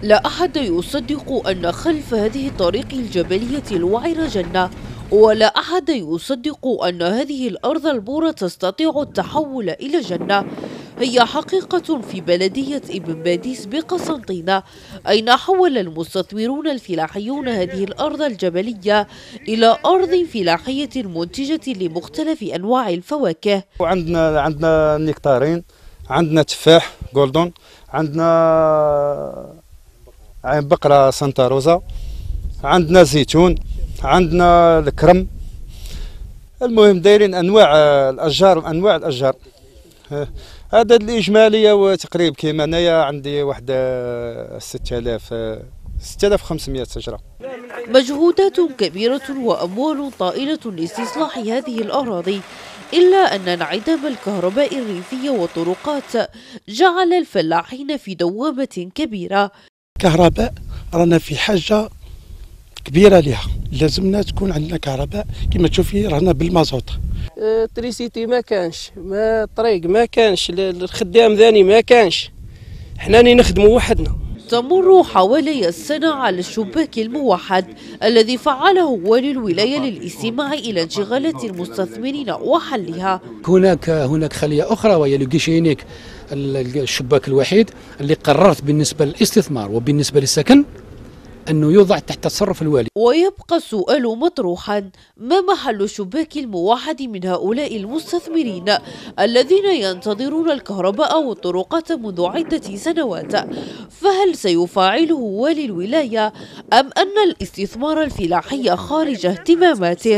لا أحد يصدق أن خلف هذه الطريق الجبلية الوعرة جنة، ولا أحد يصدق أن هذه الأرض البورة تستطيع التحول إلى جنة. هي حقيقة في بلدية ابن باديس بقسنطينة، أين حول المستثمرون الفلاحيون هذه الأرض الجبلية إلى أرض فلاحية منتجة لمختلف أنواع الفواكه. عندنا نكتارين، عندنا تفاح جولدون، عندنا عين بقرة سانتا روزا، عندنا زيتون، عندنا الكرم. المهم دايرين انواع الاشجار. هذا الاجماليه وتقريبا كيما انايا عندي واحد 6500 شجره. مجهودات كبيرة وأموال طائلة لاستصلاح هذه الأراضي، إلا أن انعدام الكهرباء الريفية والطرقات جعل الفلاحين في دوامة كبيرة. كهرباء رانا في حاجة كبيرة لها، لازمنا تكون عندنا كهرباء. كما تشوفي رانا بالمازوت. تريسيتي ما كانش، ما الطريق ما كانش، الخدام ذاني ما كانش، حنا نخدموا وحدنا. تمر حوالي السنة على الشباك الموحد الذي فعله والي الولاية للاستماع إلى انشغالات المستثمرين وحلها. هناك خلية أخرى وهي لوغيشينيك، الشباك الوحيد اللي قررت بالنسبة للاستثمار وبالنسبة للسكن أنه يوضع تحت تصرف الوالي. ويبقى السؤال مطروحا: ما محل الشباك الموحد من هؤلاء المستثمرين الذين ينتظرون الكهرباء والطرقات منذ عدة سنوات؟ فهل سيفعله والي الولاية أم أن الاستثمار الفلاحي خارج اهتماماته؟